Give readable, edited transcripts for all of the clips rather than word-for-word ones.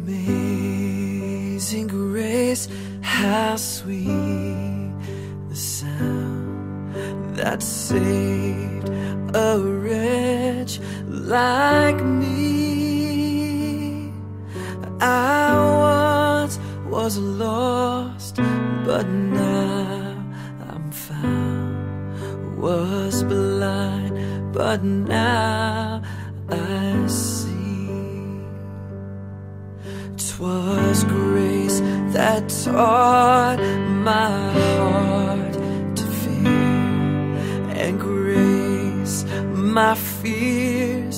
Amazing grace, how sweet the sound that saved a wretch like me. I once was lost, but now I'm found. Was blind, but now I see. 'Twas grace that taught my heart to fear, and grace my fears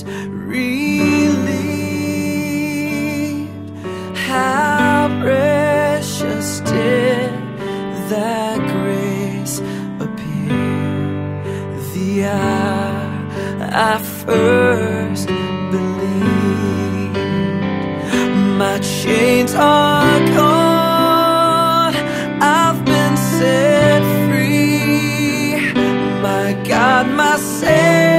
relieved. How precious did that grace appear the hour I first believed. My chains are gone, I've been set free. My God, my Savior,